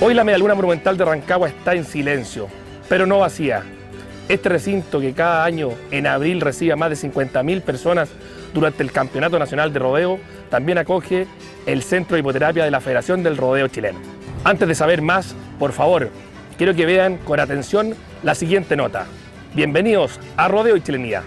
Hoy la Medialuna Monumental de Rancagua está en silencio, pero no vacía. Este recinto, que cada año en abril recibe a más de 50.000 personas durante el Campeonato Nacional de Rodeo, también acoge el Centro de Hipoterapia de la Federación del Rodeo Chileno. Antes de saber más, por favor, quiero que vean con atención la siguiente nota. Bienvenidos a Rodeo y Chilenidad.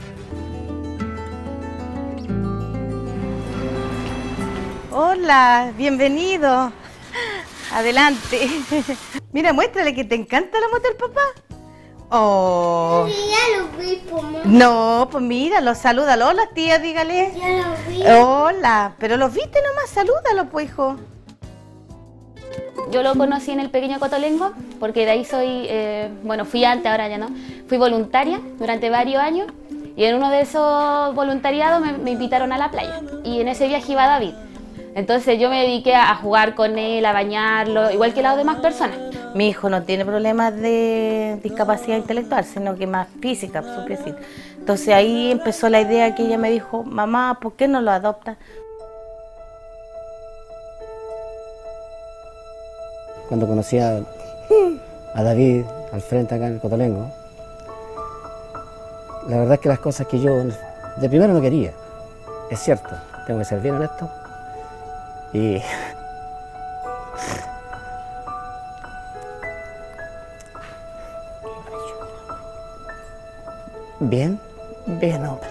Hola, bienvenido. Adelante. Mira, muéstrale que te encanta la moto del papá. Oh. Sí, ya lo vi, mamá. No, pues míralo, salúdalo. Hola, tía, dígale. Ya lo vi. Hola, pero los viste nomás, salúdalo, pues, hijo. Yo lo conocí en el pequeño Cotolengo, porque de ahí soy, bueno, fui antes, ahora ya no. Fui voluntaria durante varios años y en uno de esos voluntariados me invitaron a la playa. Y en ese viaje iba David. Entonces yo me dediqué a jugar con él, a bañarlo, igual que las demás personas. Mi hijo no tiene problemas de discapacidad intelectual, sino que más física, su decir. Entonces ahí empezó la idea que ella me dijo, mamá, ¿por qué no lo adoptas? Cuando conocí a David al frente acá en el Cotolengo, la verdad es que las cosas que yo de primero no quería, es cierto, tengo que ser bien honesto, y bien, hombre,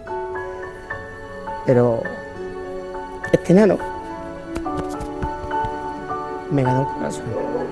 pero este enano me ganó el corazón.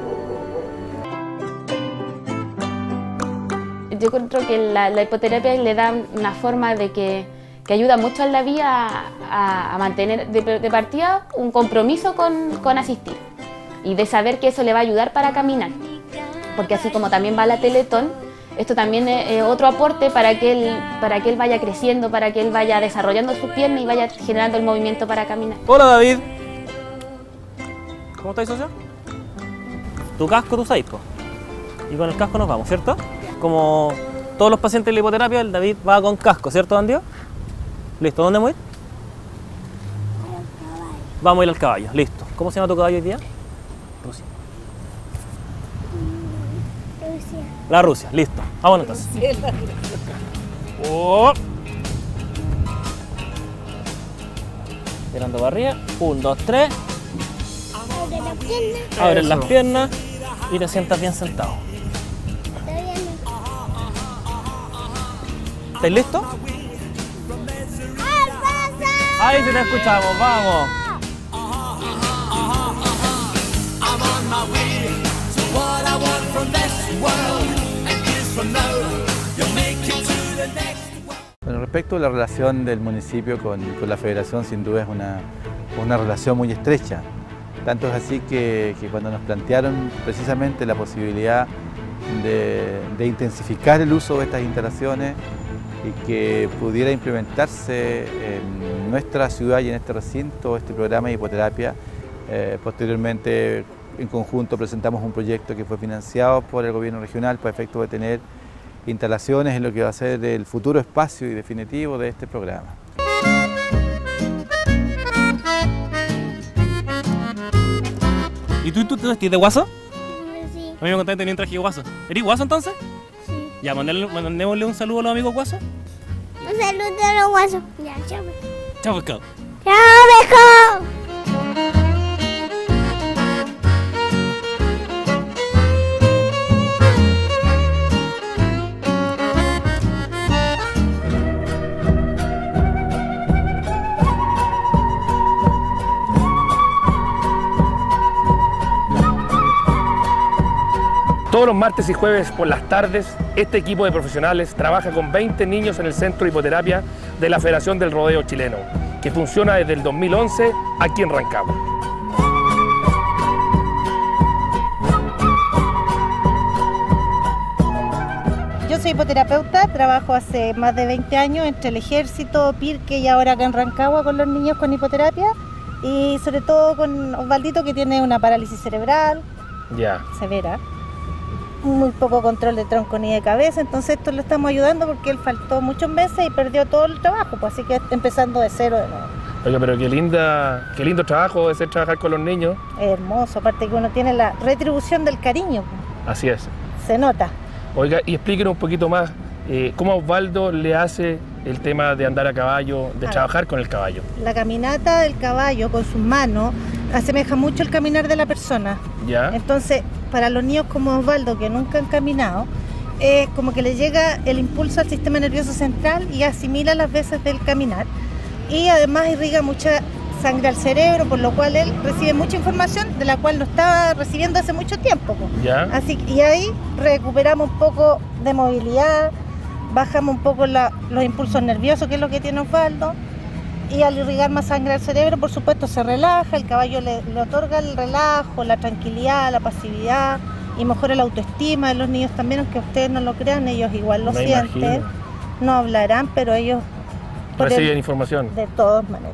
Yo encuentro que la hipoterapia le da una forma de que ayuda mucho al David a mantener de partida un compromiso con asistir y de saber que eso le va a ayudar para caminar, porque así como también va la Teletón, esto también es otro aporte para que él vaya creciendo, para que él vaya desarrollando sus piernas y vaya generando el movimiento para caminar. Hola, David. ¿Cómo estás, socio? Tu casco tú sabes, po. Y con el casco nos vamos, ¿cierto? Como todos los pacientes de la hipoterapia, el David va con casco, ¿cierto, Andio? Listo, ¿dónde vamos a ir? Vamos a ir al caballo, listo. ¿Cómo se llama tu caballo hoy día? Rusia. Rusia. La Rusia, listo. Vámonos entonces. Oh. Tirando para arriba. 1, 2, 3. Abre la pierna. Abres las piernas y te sientas bien sentado. Todavía no. ¿Estáis listos? Ahí sí te escuchamos, vamos. Bueno, respecto a la relación del municipio con la federación, sin duda es una relación muy estrecha. Tanto es así que cuando nos plantearon precisamente la posibilidad de intensificar el uso de estas instalaciones y que pudiera implementarse en nuestra ciudad y en este recinto este programa de hipoterapia, posteriormente en conjunto presentamos un proyecto que fue financiado por el gobierno regional para efecto de tener instalaciones en lo que va a ser el futuro espacio y definitivo de este programa. ¿Y tú estás de guaso? Sí. A mí me contaste que tenía un traje de guaso. ¿Eres guaso entonces? Sí. Ya, mandémosle un saludo a los amigos guasos. Un saludo a los guasos. Ya, chao. Chao, pescado. ¡Chao, beso! Todos los martes y jueves por las tardes, este equipo de profesionales trabaja con 20 niños en el Centro de Hipoterapia de la Federación del Rodeo Chileno, que funciona desde el 2011 aquí en Rancagua. Yo soy hipoterapeuta, trabajo hace más de 20 años entre el Ejército, Pirque y ahora acá en Rancagua con los niños con hipoterapia y sobre todo con Osvaldito, que tiene una parálisis cerebral severa. Muy poco control de tronco ni de cabeza, entonces esto lo estamos ayudando porque él faltó muchos meses y perdió todo el trabajo, pues así que empezando de cero de nuevo. Oiga, pero qué lindo trabajo es trabajar con los niños. Es hermoso, aparte que uno tiene la retribución del cariño. Así es. Se nota. Oiga, y explíquenos un poquito más, ¿cómo a Osvaldo le hace el tema de andar a caballo, de trabajar con el caballo? La caminata del caballo con sus manos asemeja mucho el caminar de la persona. ¿Ya? Entonces, para los niños como Osvaldo, que nunca han caminado, como que le llega el impulso al sistema nervioso central y asimila las veces del caminar. Y además irriga mucha sangre al cerebro, por lo cual él recibe mucha información de la cual no estaba recibiendo hace mucho tiempo. ¿Ya? Así, y ahí recuperamos un poco de movilidad, bajamos un poco los impulsos nerviosos, que es lo que tiene Osvaldo, y al irrigar más sangre al cerebro, por supuesto, se relaja, el caballo le otorga el relajo, la tranquilidad, la pasividad, y mejora la autoestima de los niños también, aunque ustedes no lo crean, ellos igual lo sienten, imagino. No hablarán, pero ellos Reciben información. de todas maneras.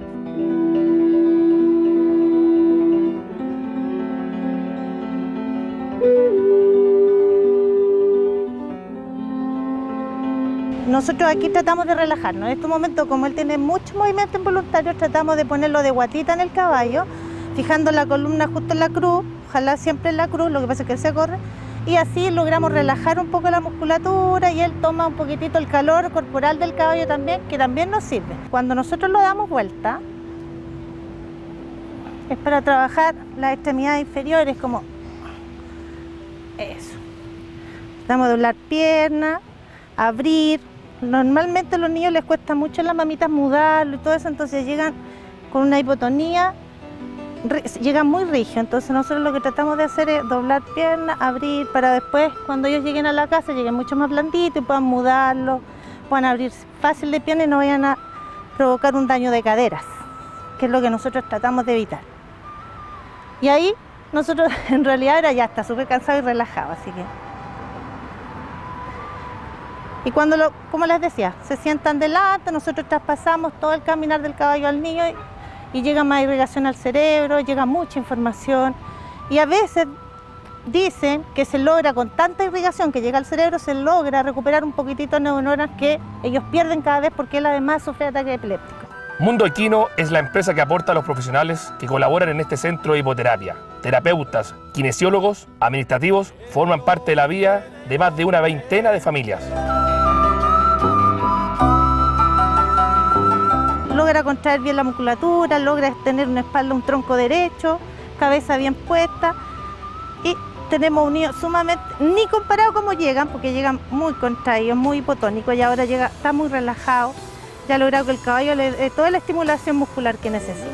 Nosotros aquí tratamos de relajarnos. En estos momentos, como él tiene mucho movimiento involuntario, tratamos de ponerlo de guatita en el caballo, fijando la columna justo en la cruz, ojalá siempre en la cruz, lo que pasa es que él se corre, y así logramos relajar un poco la musculatura y él toma un poquitito el calor corporal del caballo también, que también nos sirve. Cuando nosotros lo damos vuelta, es para trabajar las extremidades inferiores, como eso. Damos a doblar piernas, abrir. Normalmente a los niños les cuesta mucho en las mamitas mudarlo y todo eso, entonces llegan con una hipotonía, llegan muy rígidos. Entonces nosotros lo que tratamos de hacer es doblar piernas, abrir, para después cuando ellos lleguen a la casa lleguen mucho más blanditos y puedan mudarlo, puedan abrir fácil de piernas y no vayan a provocar un daño de caderas, que es lo que nosotros tratamos de evitar. Y ahí nosotros en realidad ahora ya está súper cansado y relajado, así que... Y cuando, como les decía, se sientan delante, nosotros traspasamos todo el caminar del caballo al niño y llega más irrigación al cerebro, llega mucha información. Y a veces dicen que se logra, con tanta irrigación que llega al cerebro, se logra recuperar un poquitito de neuronas que ellos pierden cada vez porque él además sufre de ataque epiléptico. Mundo Equino es la empresa que aporta a los profesionales que colaboran en este centro de hipoterapia. Terapeutas, kinesiólogos, administrativos forman parte de la vida de más de una veintena de familias. Logra contraer bien la musculatura, logra tener una espalda, un tronco derecho, cabeza bien puesta y tenemos un niño sumamente, ni comparado como llegan, porque llegan muy contraídos, muy hipotónicos y ahora está muy relajado, ya ha logrado que el caballo le dé toda la estimulación muscular que necesita.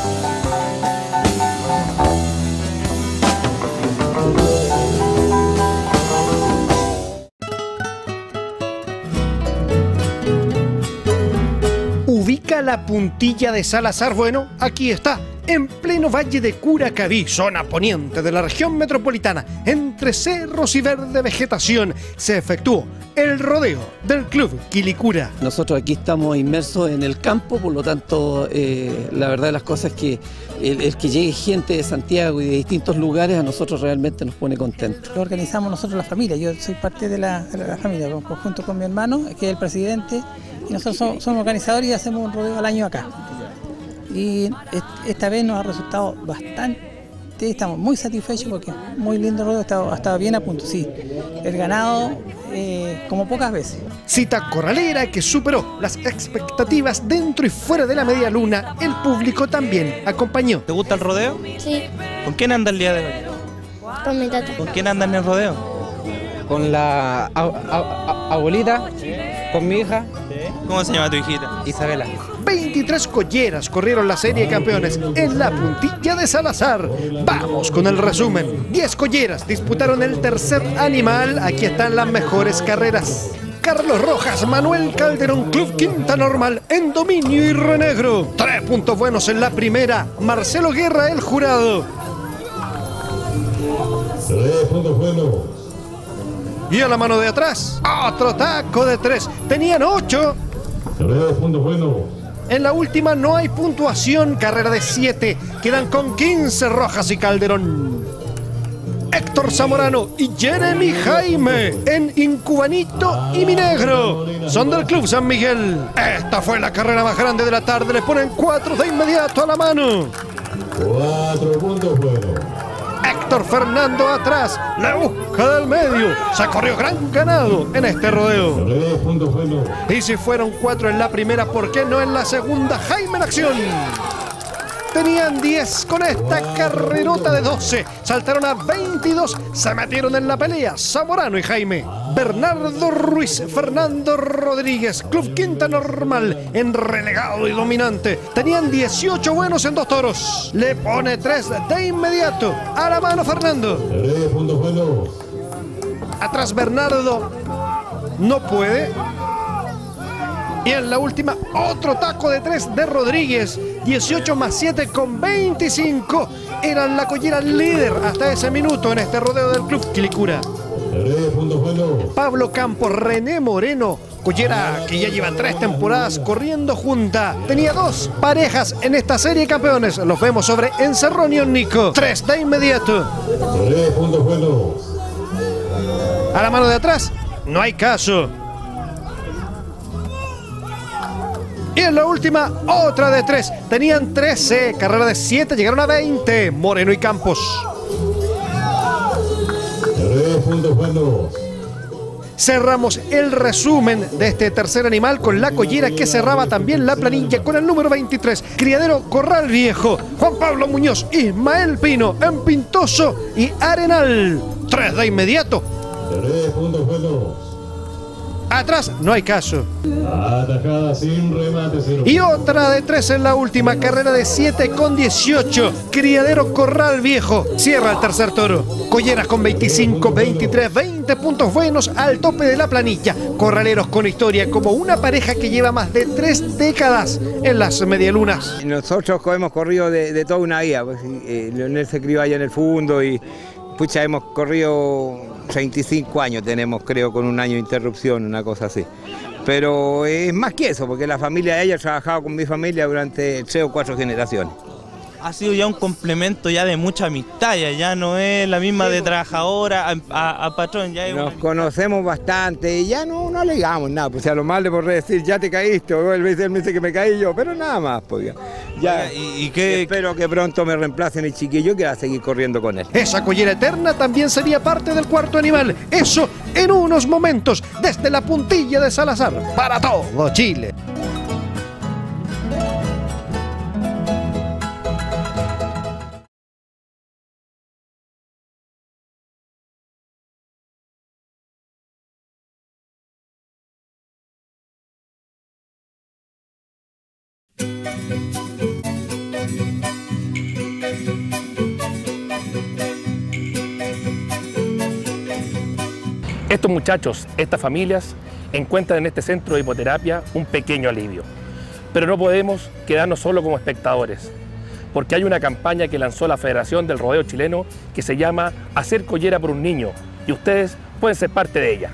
¿Ubica la puntilla de Salazar? Bueno, aquí está, en pleno valle de Curacaví, zona poniente de la región metropolitana, entre cerros y verde vegetación, se efectuó el rodeo del Club Quilicura. Nosotros aquí estamos inmersos en el campo, por lo tanto, la verdad de las cosas es que el que llegue gente de Santiago y de distintos lugares a nosotros realmente nos pone contentos. Lo organizamos nosotros la familia, yo soy parte de la familia, junto con mi hermano, que es el presidente, y nosotros somos organizadores y hacemos un rodeo al año acá. Y esta vez nos ha resultado bastante, estamos muy satisfechos porque es muy lindo el rodeo, estaba bien a punto, sí. El ganado como pocas veces. Cita corralera que superó las expectativas dentro y fuera de la media luna, el público también acompañó. ¿Te gusta el rodeo? Sí, ¿Con quién anda el día de hoy? con mi tata. ¿Con quién anda en el rodeo? Con la abuelita, con mi hija, ¿Cómo se llama tu hijita? Isabela. 23 colleras corrieron la serie de campeones en la puntilla de Salazar. Vamos con el resumen. 10 colleras disputaron el tercer animal. Aquí están las mejores carreras. Carlos Rojas, Manuel Calderón, Club Quinta Normal en dominio y renegro. 3 puntos buenos en la primera. Marcelo Guerra, el jurado. 3 puntos buenos. Y a la mano de atrás, otro taco de 3. Tenían 8. 3 puntos buenos. En la última no hay puntuación, carrera de 7. Quedan con 15 Rojas y Calderón. Héctor Zamorano y Jeremy Jaime en Incubanito y Minegro. Son del Club San Miguel. Esta fue la carrera más grande de la tarde. Les ponen 4 de inmediato a la mano. 4 puntos buenos. Héctor Fernando atrás, la busca del medio. Se corrió gran ganado en este rodeo. 3 puntos buenos. Y si fueron 4 en la primera, ¿por qué no en la segunda? Jaime en acción. Tenían 10 con esta carrerota de 12. Saltaron a 22. Se metieron en la pelea Zamorano y Jaime. Bernardo Ruiz, Fernando Rodríguez, Club Quinta Normal en relegado y dominante. Tenían 18 buenos en 2 toros. Le pone 3 de inmediato. A la mano Fernando. 3 puntos buenos. Atrás Bernardo. No puede. Y en la última, otro taco de 3 de Rodríguez. 18 más 7 con 25. Eran la collera líder hasta ese minuto en este rodeo del Club Quilicura. 3 puntos buenos. Pablo Campos, René Moreno, collera que ya lleva 3 temporadas corriendo junta. Tenía 2 parejas en esta serie de campeones. Los vemos sobre Encerrón y Nico. 3 de inmediato. 3 puntos buenos. A la mano de atrás, no hay caso. Y en la última, otra de 3. Tenían 13, carrera de 7, llegaron a 20. Moreno y Campos. 3 puntos buenos. Cerramos el resumen de este tercer animal con la collera que cerraba también la planilla con el número 23. Criadero Corral Viejo. Juan Pablo Muñoz, Ismael Pino en Pintoso y Arenal. 3 de inmediato. 3 puntos buenos. Atrás no hay caso. Atajada sin remate, 0. Y otra de 3 en la última, carrera de 7 con 18. Criadero Corral Viejo. Cierra el tercer toro. Colleras con 25, 23, 20 puntos buenos al tope de la planilla. Corraleros con historia como una pareja que lleva más de 3 décadas en las medialunas. Nosotros hemos corrido de toda una vida. Pues, Leonel se crió allá en el fondo y pucha, hemos corrido 35 años tenemos, creo, con un año de interrupción, una cosa así. Pero es más que eso, porque la familia de ella ha trabajado con mi familia durante 3 o 4 generaciones. Ha sido ya un complemento ya de mucha amistad, ya no es la misma de trabajadora a patrón. Ya nos conocemos bastante y ya no alegamos nada, pues a lo mal le podré decir, ya te caíste, o él me dice que me caí yo, pero nada más, pues ya. ¿Y espero que pronto me reemplacen el chiquillo que va a seguir corriendo con él. Esa collera eterna también sería parte del cuarto animal, eso en unos momentos, desde la puntilla de Salazar, para todo Chile. Estos muchachos, estas familias, encuentran en este centro de hipoterapia un pequeño alivio. Pero no podemos quedarnos solo como espectadores, porque hay una campaña que lanzó la Federación del Rodeo Chileno que se llama Hacer collera por un niño, y ustedes pueden ser parte de ella.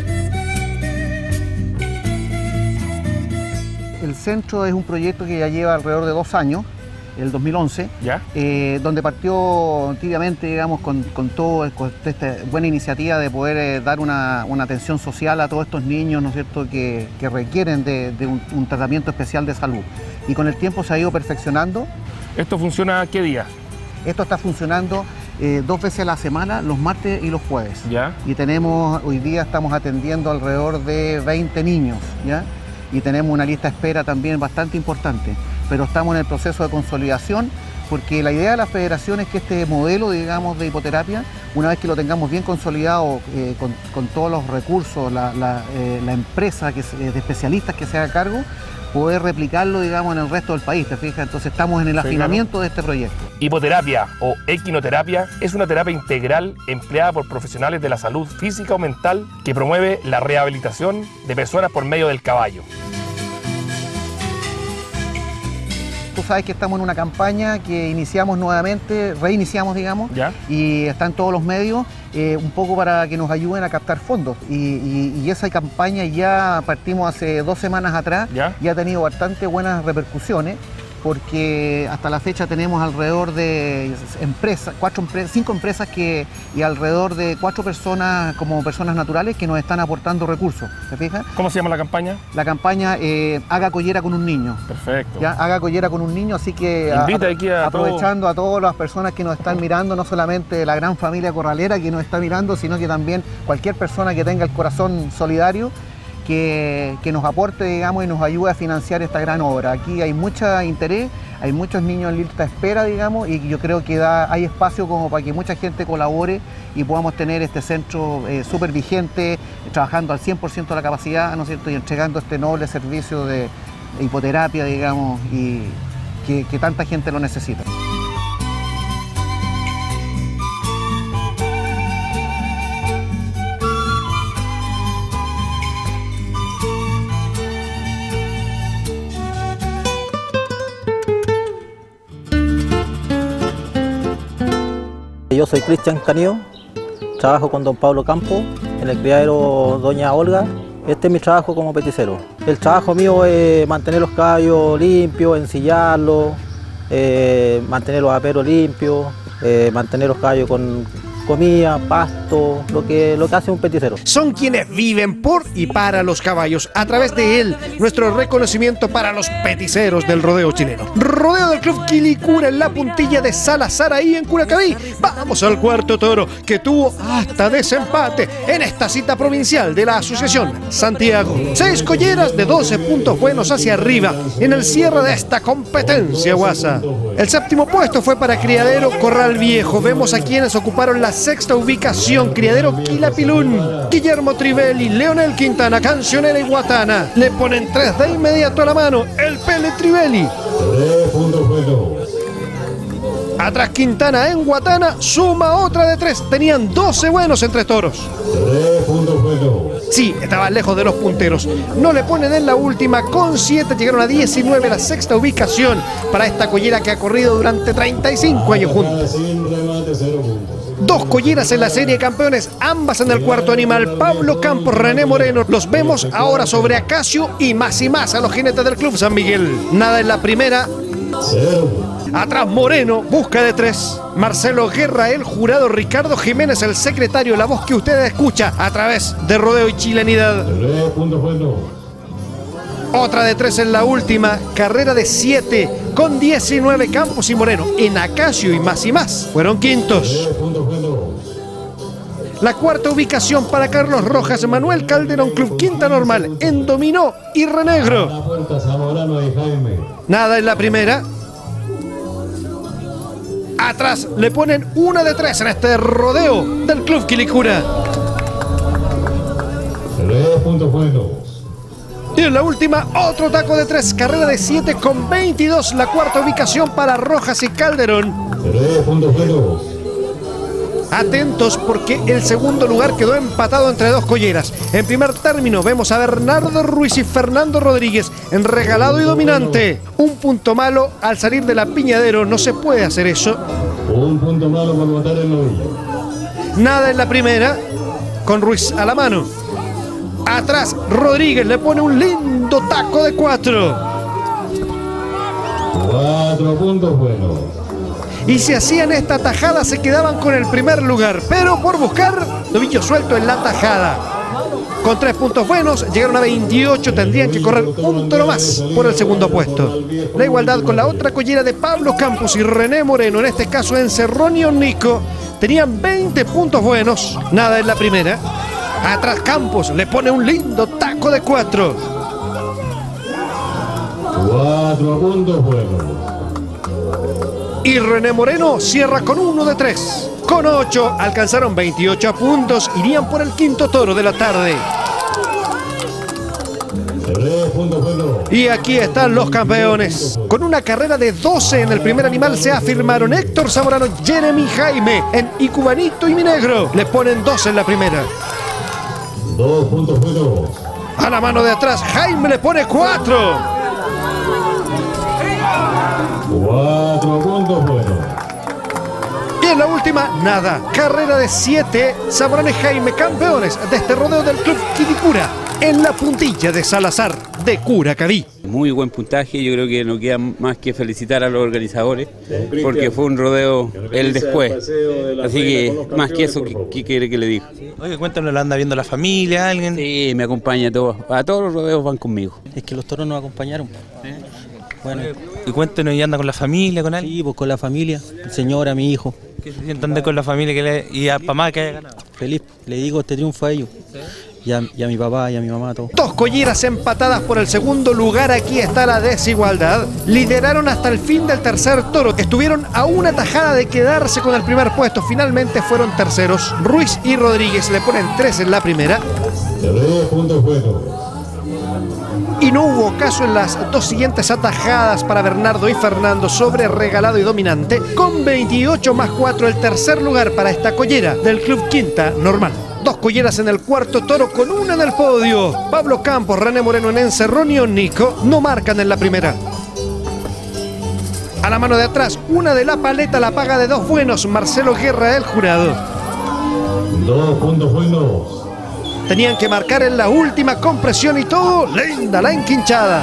El centro es un proyecto que ya lleva alrededor de 2 años, el 2011, donde partió tibiamente, digamos, con esta buena iniciativa de poder dar una atención social a todos estos niños, ¿no es cierto?, que requieren de un tratamiento especial de salud. Y con el tiempo se ha ido perfeccionando. ¿Esto funciona qué día? Esto está funcionando 2 veces a la semana, los martes y los jueves. ¿Ya? Y hoy día estamos atendiendo alrededor de 20 niños, ¿ya? Y tenemos una lista de espera también bastante importante, pero estamos en el proceso de consolidación porque la idea de la federación es que este modelo, digamos, de hipoterapia, una vez que lo tengamos bien consolidado con todos los recursos, la empresa de especialistas que se haga cargo, poder replicarlo, digamos, en el resto del país, ¿te fijas? Entonces estamos en el afinamiento de este proyecto. Hipoterapia o equinoterapia es una terapia integral empleada por profesionales de la salud física o mental que promueve la rehabilitación de personas por medio del caballo. Tú sabes que estamos en una campaña que iniciamos nuevamente, reiniciamos, digamos, y está en todos los medios, un poco para que nos ayuden a captar fondos. Y esa campaña ya partimos hace 2 semanas atrás, ya ha tenido bastante buenas repercusiones. porque hasta la fecha tenemos alrededor de cinco empresas y alrededor de 4 personas como personas naturales que nos están aportando recursos, ¿se fija? ¿Cómo se llama la campaña? La campaña Haga Collera con un Niño. Perfecto. ¿Ya? Haga Collera con un Niño, así que invita aquí a aprovechando a todas las personas que nos están mirando, no solamente la gran familia corralera que nos está mirando, sino que también cualquier persona que tenga el corazón solidario, que nos aporte, digamos, y nos ayude a financiar esta gran obra. Aquí hay mucho interés, hay muchos niños en lista de espera, digamos, y yo creo que hay espacio como para que mucha gente colabore y podamos tener este centro súper vigente, trabajando al 100% de la capacidad, ¿no es cierto?, y entregando este noble servicio de hipoterapia, digamos, y que tanta gente lo necesita. Yo soy Cristian Canio, trabajo con don Pablo Campo en el criadero Doña Olga. Este es mi trabajo como peticero. El trabajo mío es mantener los caballos limpios, ensillarlos, mantener los aperos limpios, mantener los caballos con comida, pasto, lo que hace un peticero. Son quienes viven por y para los caballos. A través de él, nuestro reconocimiento para los peticeros del rodeo chileno. Rodeo del Club Quilicura en la puntilla de Salazar, ahí en Curacaví. Vamos al cuarto toro, que tuvo hasta desempate en esta cita provincial de la Asociación Santiago. 6 colleras de 12 puntos buenos hacia arriba en el cierre de esta competencia, guasa. El séptimo puesto fue para Criadero Corral Viejo. Vemos a quienes ocuparon la sexta ubicación: Criadero Quilapilún, Guillermo Trivelli, Leonel Quintana, Cancionera y Guatana. Le ponen 3 de inmediato a la mano el Pele Trivelli. 3 puntos buenos. Atrás Quintana en Guatana suma otra de 3. Tenían 12 buenos entre toros. 3 puntos buenos. Sí, estaban lejos de los punteros. No le ponen en la última, con 7 llegaron a 19, la sexta ubicación para esta collera que ha corrido durante 35 años juntos. Sin remate, 0 puntos. 2 colleras en la serie de campeones, ambas en el cuarto animal. Pablo Campos, René Moreno. Los vemos ahora sobre Acacio y más a los jinetes del Club San Miguel. Nada en la primera. 0. Atrás Moreno, busca de 3. Marcelo Guerra, el jurado. Ricardo Jiménez, el secretario. La voz que usted escucha a través de Rodeo y Chilenidad. 3 puntos buenos. Otra de 3 en la última. Carrera de 7 con 19 Campos y Moreno. En Acacio y más fueron quintos. 3 puntos buenos. La cuarta ubicación para Carlos Rojas, Manuel Calderón, Club Quinta Normal, en Dominó y Renegro. La puerta Zamorano y Jaime. Nada en la primera. Atrás le ponen 1 de 3 en este rodeo del Club Quilicura. 3 puntos buenos. Y en la última, otro taco de 3, carrera de 7 con 22, la cuarta ubicación para Rojas y Calderón. 3 puntos buenos. Atentos porque el segundo lugar quedó empatado entre 2 colleras. En primer término vemos a Bernardo Ruiz y Fernando Rodríguez en Regalado y Dominante. Un punto malo al salir de la Piñadero, no se puede hacer eso. Un punto malo por botar el novillo. Nada en la primera, con Ruiz a la mano. Atrás Rodríguez le pone un lindo taco de 4. 4 puntos buenos. Y si hacían esta tajada se quedaban con el primer lugar, pero por buscar novillo suelto en la tajada. Con 3 puntos buenos llegaron a 28, tendrían que correr un toro más por el segundo puesto. La igualdad con la otra collera de Pablo Campos y René Moreno, en este caso en Cerrón y Nico, tenían 20 puntos buenos, nada en la primera. Atrás Campos le pone un lindo taco de 4. 4 puntos buenos. Y René Moreno cierra con 1 de 3. Con 8 alcanzaron 28 puntos, irían por el quinto toro de la tarde. 3 puntos buenos. Y aquí están los campeones. Con una carrera de 12 en el primer animal se afirmaron Héctor Zamorano, Jeremy Jaime en Icubanito y Minegro. Le ponen 2 en la primera. 2 puntos buenos. A la mano de atrás Jaime le pone 4. 4 puntos buenos. Y en la última, nada. Carrera de 7, Zamoranes Jaime, campeones de este rodeo del Club Quilicura, en la puntilla de Salazar de Curacaví. Muy buen puntaje, yo creo que no queda más que felicitar a los organizadores, porque fue un rodeo el después. Así que más que eso, ¿qué quiere que le diga? Oye, cuéntanos, ¿la anda viendo la familia, alguien? Sí, me acompaña a todos los rodeos van conmigo. Es que los toros nos acompañaron. Bueno. Y cuéntenos, ¿y anda con la familia, con alguien? Sí, pues con la familia, señora, mi hijo. ¿Qué se siente andar con la familia y a papá que haya ganado? Feliz, le digo este triunfo a ellos. Y a mi papá y a mi mamá, todo. Dos colleras empatadas por el segundo lugar, aquí está la desigualdad. Lideraron hasta el fin del tercer toro. Estuvieron a una tajada de quedarse con el primer puesto. Finalmente fueron terceros. Ruiz y Rodríguez le ponen 3 en la primera. Y no hubo caso en las dos siguientes atajadas para Bernardo y Fernando sobre Regalado y Dominante. Con 28 más 4 el tercer lugar para esta collera del Club Quinta Normal. Dos colleras en el cuarto toro con una en el podio. Pablo Campos, René Moreno en Encerrón y Nico no marcan en la primera. A la mano de atrás, una de la paleta, la paga de 2 buenos. Marcelo Guerra, el jurado. 2 puntos buenos. Tenían que marcar en la última con presión y todo. Linda la enquinchada.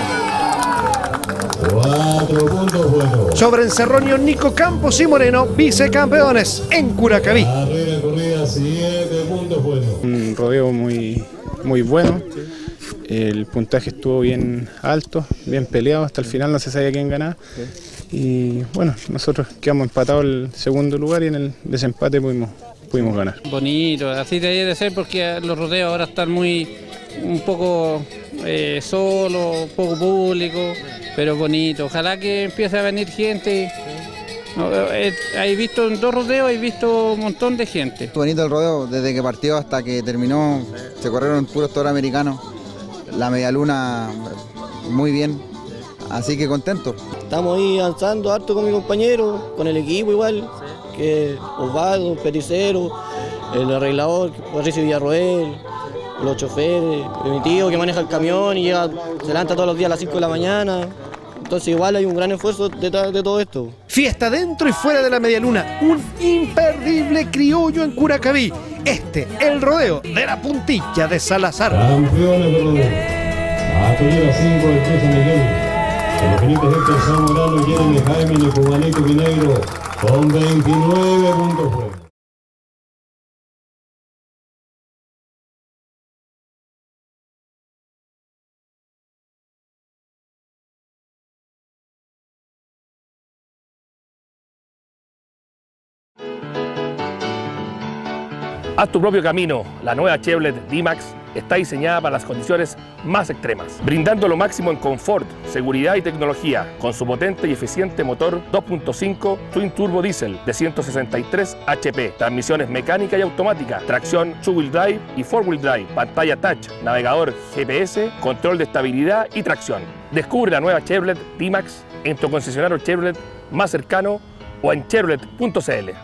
4 puntos buenos. Sobre Encerrón y Nico, Campos y Moreno, vicecampeones en Curacaví. Corrida 7 puntos buenos. Un rodeo muy bueno. El puntaje estuvo bien alto, bien peleado. Hasta el final no se sabía quién ganaba. Y bueno, nosotros quedamos empatados el segundo lugar y en el desempate pudimos ganar. Bonito, así debería de ser porque los rodeos ahora están un poco solos, poco público, pero bonito. Ojalá que empiece a venir gente. He visto en 2 rodeos, he visto un montón de gente. Bonito el rodeo, desde que partió hasta que terminó, se corrieron puros toros americanos. La media luna muy bien, así que contento. Estamos ahí avanzando harto con mi compañero, con el equipo igual, que Osvaldo, Peticero, el arreglador, Patricio Villarroel, los choferes, mi tío que maneja el camión y se levanta todos los días a las 5 de la mañana. Entonces igual hay un gran esfuerzo detrás de todo esto. Fiesta dentro y fuera de la medialuna, un imperdible criollo en Curacaví. El rodeo de la puntilla de Salazar. Campeones de rodeo. A collera 5 del 3 San Miguel. En los finitos Héctor Zamorano, Jeremy Jaime y Juanito Pinegro con 29 puntos buenos. Haz tu propio camino. La nueva Chevrolet D-Max está diseñada para las condiciones más extremas, brindando lo máximo en confort, seguridad y tecnología, con su potente y eficiente motor 2.5 Twin Turbo Diesel de 163 HP, transmisiones mecánica y automática, tracción 2-wheel drive y 4-wheel drive, pantalla touch, navegador GPS, control de estabilidad y tracción. Descubre la nueva Chevrolet D-Max en tu concesionario Chevrolet más cercano o en chevrolet.cl.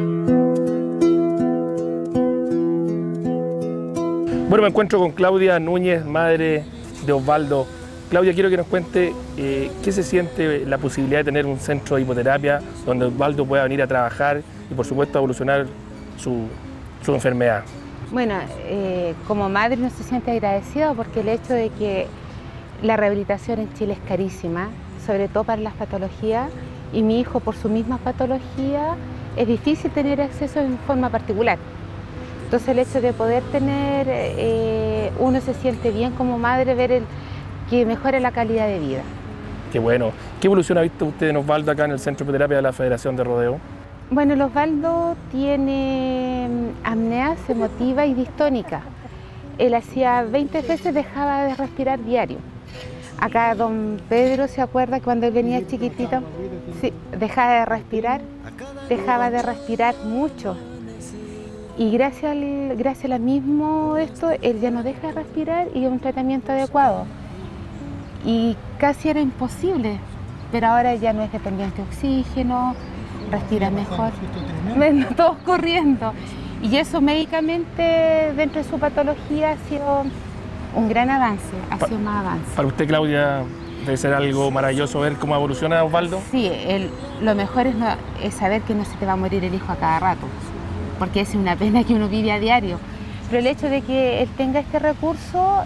Bueno, me encuentro con Claudia Núñez, madre de Osvaldo. Claudia, quiero que nos cuente qué se siente la posibilidad de tener un centro de hipoterapia donde Osvaldo pueda venir a trabajar y, por supuesto, a evolucionar su enfermedad. Bueno, como madre uno se siente agradecido porque el hecho de que la rehabilitación en Chile es carísima, sobre todo para las patologías, y mi hijo por su misma patología es difícil tener acceso en forma particular. Entonces el hecho de poder tener, uno se siente bien como madre, ver que mejora la calidad de vida. Qué bueno. ¿Qué evolución ha visto usted en Osvaldo acá en el Centro de Hipoterapia de la Federación de Rodeo? Bueno, el Osvaldo tiene apnea semotiva y distónica. Él hacía 20 veces dejaba de respirar diario. Acá don Pedro se acuerda que cuando él venía chiquitito, sí, dejaba de respirar mucho. Y gracias a mismo esto, él ya no deja de respirar y es un tratamiento adecuado. Y casi era imposible, pero ahora ya no es dependiente de oxígeno, respira mejor, todos corriendo. Y eso médicamente dentro de su patología ha sido un gran avance, ha sido más avance. Para usted, Claudia, Debe ser algo maravilloso ver cómo evoluciona Osvaldo. Sí, lo mejor es saber que no se te va a morir el hijo a cada rato, porque es una pena que uno vive a diario. Pero el hecho de que él tenga este recurso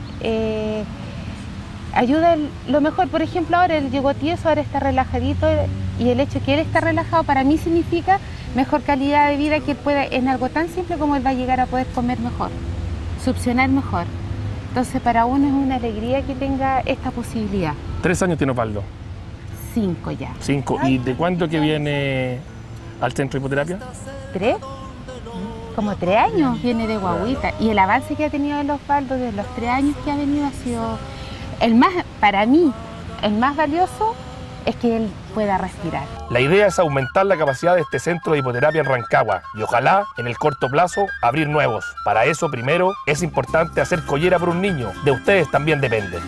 ayuda lo mejor. Por ejemplo, ahora él llegó tieso, ahora está relajadito, y el hecho de que él está relajado para mí significa mejor calidad de vida, que él pueda, en algo tan simple como él va a llegar a poder comer mejor, succionar mejor. Entonces para uno es una alegría que tenga esta posibilidad. 3 años tiene Osvaldo. 5 ya. 5. ¿Y de cuándo que viene al centro de hipoterapia? 3. Como 3 años viene de guaguita. Y el avance que ha tenido el Osvaldo de los 3 años que ha venido ha sido el más, para mí, el más valioso, es que él pueda respirar. La idea es aumentar la capacidad de este centro de hipoterapia en Rancagua y ojalá en el corto plazo abrir nuevos. Para eso primero es importante hacer collera por un niño. De ustedes también depende.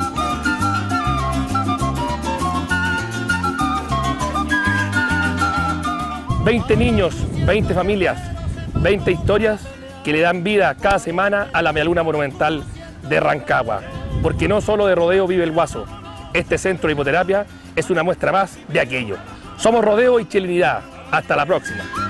...20 niños, 20 familias, 20 historias que le dan vida cada semana a la Medialuna Monumental de Rancagua. Porque no solo de rodeo vive el Guaso. Este centro de hipoterapia es una muestra más de aquello. Somos Rodeo y Chilenidad. Hasta la próxima.